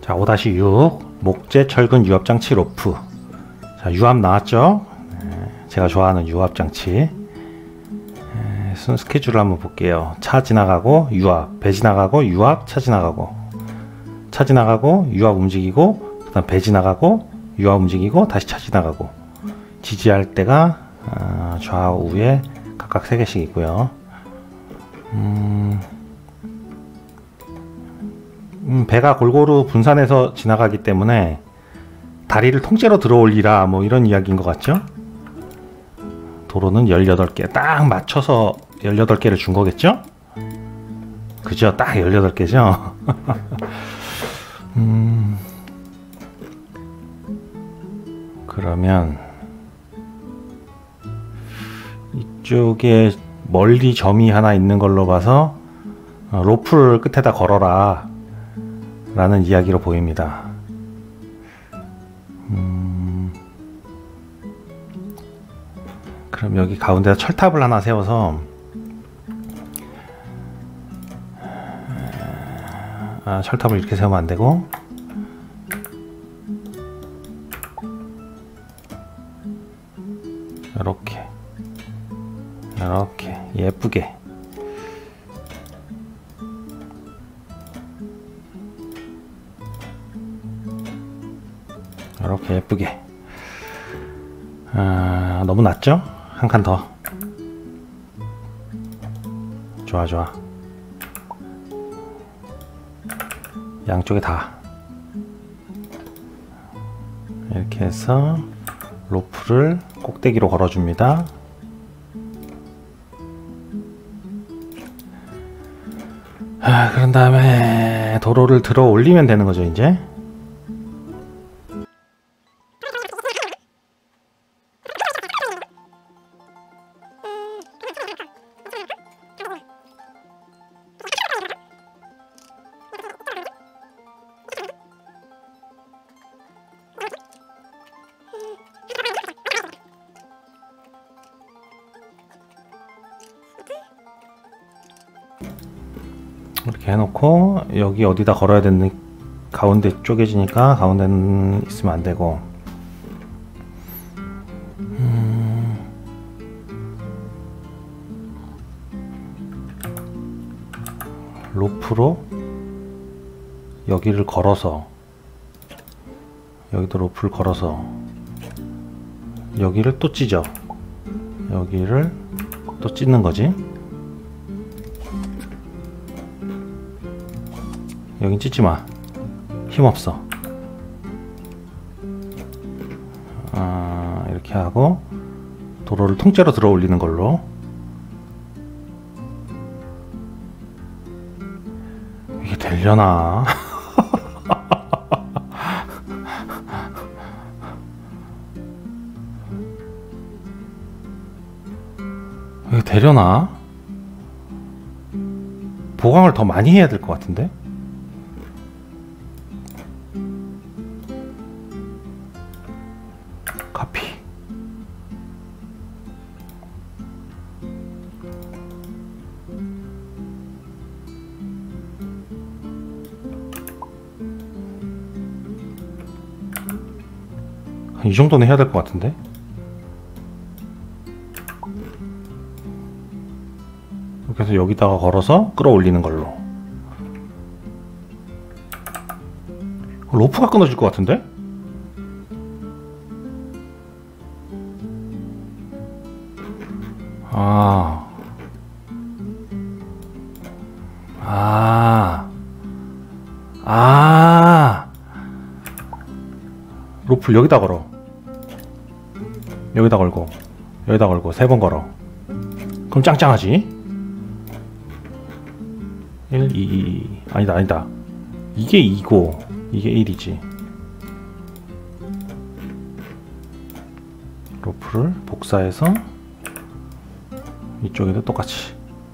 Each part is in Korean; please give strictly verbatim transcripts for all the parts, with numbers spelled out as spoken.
자, 오 육 목재 철근 유압장치 로프. 자, 유압 나왔죠? 제가 좋아하는 유압장치. 순 스케줄을 한번 볼게요. 차 지나가고 유압, 배 지나가고 유압, 차 지나가고, 차 지나가고 유압 움직이고, 그 다음 배 지나가고 유압 움직이고, 다시 차 지나가고. 지지할 때가 좌우에 각각 세 개씩 있고요. 음, 음, 배가 골고루 분산해서 지나가기 때문에 다리를 통째로 들어 올리라, 뭐 이런 이야기인 것 같죠? 도로는 열여덟 개 딱 맞춰서 열여덟 개를 준 거겠죠? 그죠? 딱 열여덟 개죠? 음, 그러면 이쪽에 멀리 점이 하나 있는 걸로 봐서 로프를 끝에다 걸어라 라는 이야기로 보입니다. 음, 그럼 여기 가운데다 철탑을 하나 세워서, 아, 철탑을 이렇게 세우면 안되고, 이렇게 이렇게 예쁘게 이렇게 예쁘게. 아, 너무 낮죠? 한 칸 더. 좋아 좋아. 양쪽에 다 이렇게 해서 로프를 꼭대기로 걸어줍니다. 아, 그런 다음에 도로를 들어 올리면 되는 거죠, 이제. 이렇게 해놓고 여기 어디다 걸어야 되는, 가운데 쪼개지니까 가운데는 있으면 안되고, 음, 로프로 여기를 걸어서, 여기도 로프를 걸어서 여기를 또 찢어. 여기를 또 찢는 거지. 여긴 찢지마. 힘없어. 아, 이렇게 하고 도로를 통째로 들어 올리는 걸로. 이게 되려나? 이게 되려나? 보강을 더 많이 해야 될 것 같은데? 카피. 이 정도는 해야 될 것 같은데? 이렇게 해서 여기다가 걸어서 끌어올리는 걸로. 로프가 끊어질 것 같은데? 아, 아, 아, 로프를 여기다 걸어. 여기다 걸고, 여기다 걸고, 세 번 걸어. 그럼 짱짱하지? 일, 이, 이, 아니다, 아니다. 이게 이고, 이게 일이지. 로프를 복사해서 이쪽에도 똑같이.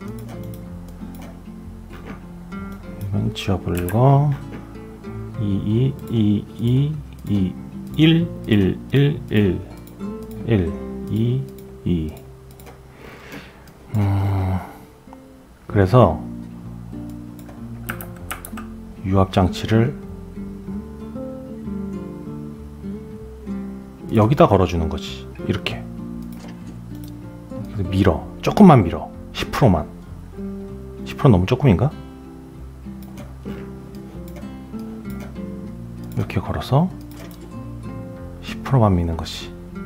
이건 지워버리고, 이, 이, 이, 이, 이, 일, 일, 일, 일, 일, 이, 이. 음, 그래서 유압장치를 여기다 걸어주는 거지. 이렇게 밀어. 조금만 밀어. 십 퍼센트만. 십 퍼센트 너무 조금인가? 이렇게 걸어서 십 퍼센트만 미는 것이.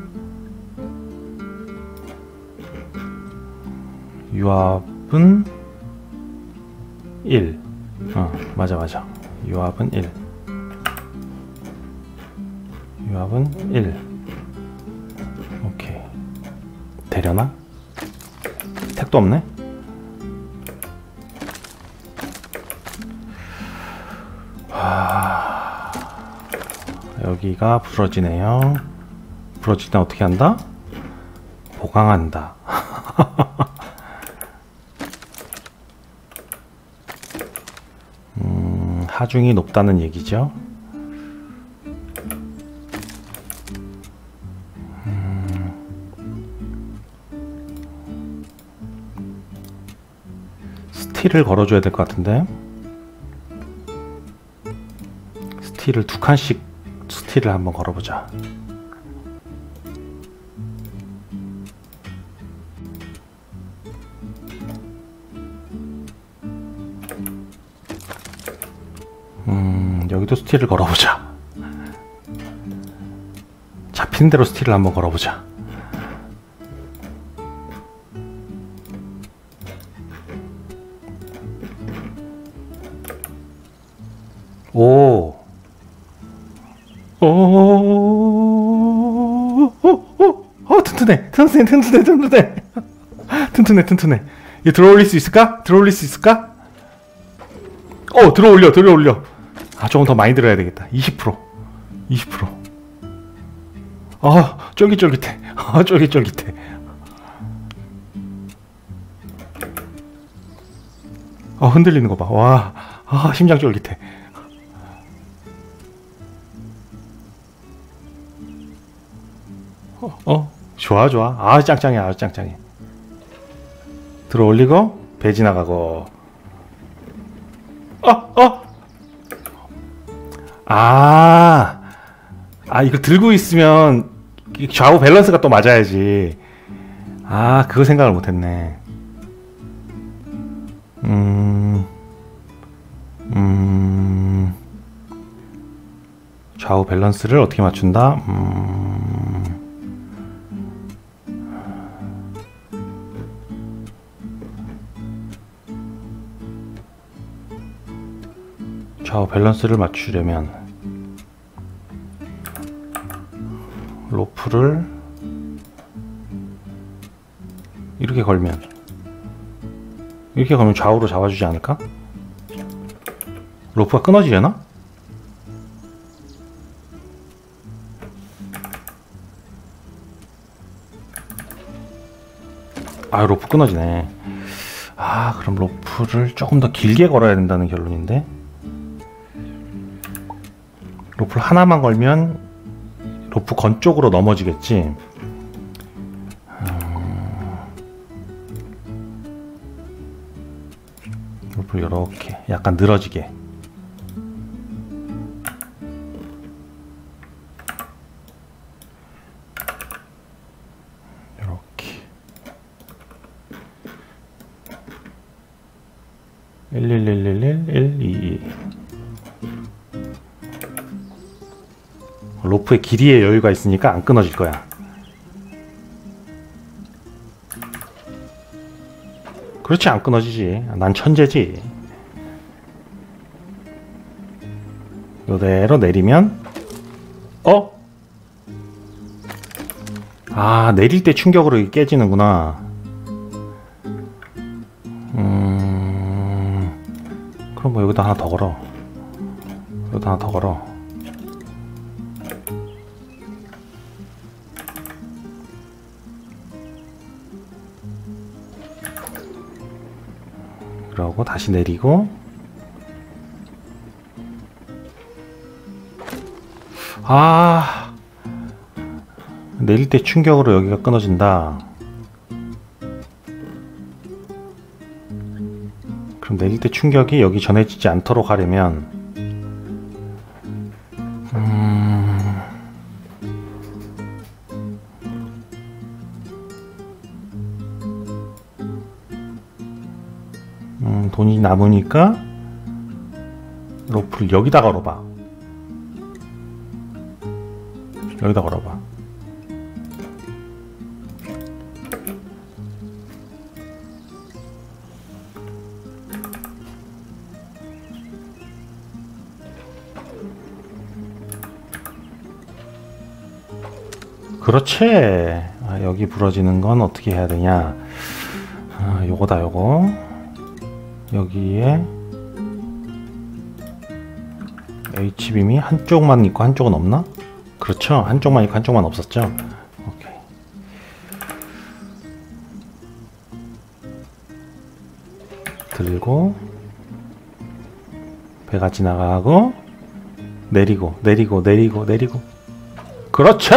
유압은 일. 어, 맞아 맞아. 유압은 일. 유압은 일. 오케이. 되려나? 택도 없네? 하... 여기가 부러지네요. 부러질 때 어떻게 한다? 보강한다. 음, 하중이 높다는 얘기죠. 스틸을 걸어줘야 될 것 같은데. 스틸을 두 칸씩 스틸을 한번 걸어보자. 음, 여기도 스틸을 걸어보자. 잡히는 대로 스틸을 한번 걸어보자. 오, 오, 오, 오, 오, 튼튼해, 튼튼해, 튼튼해, 튼튼해, 튼튼해, 튼튼해. 이거 들어올릴 수 있을까? 들어올릴 수 있을까? 어, 들어올려, 들어올려. 아, 조금 더 많이 들어야 되겠다. 이십 퍼센트, 이십 퍼센트. 아, 쫄깃쫄깃해. 아, 쫄깃쫄깃해. 아, 흔들리는 거 봐. 와, 아, 심장 쫄깃해. 어, 어, 좋아 좋아. 아, 짱짱해. 아, 짱짱해. 들어올리고 배 지나가고. 어, 어. 아, 아, 이거 들고 있으면 좌우 밸런스가 또 맞아야지. 아, 그거 생각을 못했네. 음, 음, 좌우 밸런스를 어떻게 맞춘다? 음. 좌우 밸런스를 맞추려면 로프를 이렇게 걸면 이렇게 걸면 좌우로 잡아주지 않을까? 로프가 끊어지려나? 아, 로프 끊어지네. 아, 그럼 로프를 조금 더 길게 걸어야 된다는 결론인데. 로프를 하나만 걸면 로프 건 쪽으로 넘어지겠지. 음... 로프를 이렇게 약간 늘어지게. 이렇게 일일일일일일이이. 로프의 길이에 여유가 있으니까 안 끊어질 거야. 그렇지, 안 끊어지지. 난 천재지. 이대로 내리면 어? 아, 내릴 때 충격으로 이게 깨지는구나. 음... 그럼 뭐 여기다 하나 더 걸어. 여기다 하나 더 걸어. 그러고 다시 내리고. 아, 내릴 때 충격으로 여기가 끊어진다. 그럼 내릴 때 충격이 여기 전해지지 않도록 하려면 음... 돈이 남으니까 로프를 여기다 걸어봐. 여기다 걸어봐. 그렇지. 아, 여기 부러지는 건 어떻게 해야 되냐. 아, 요거다 요거. 여기에 H빔이 한쪽만 있고 한쪽은 없나? 그렇죠. 한쪽만 있고 한쪽만 없었죠. 오케이. 들고 배가 지나가고 내리고 내리고 내리고 내리고. 그렇지.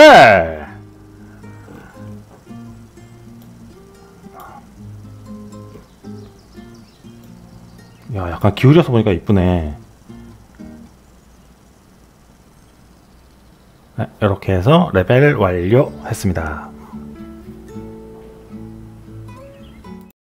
야, 약간 기울여서 보니까 이쁘네. 네, 이렇게 해서 레벨 완료했습니다.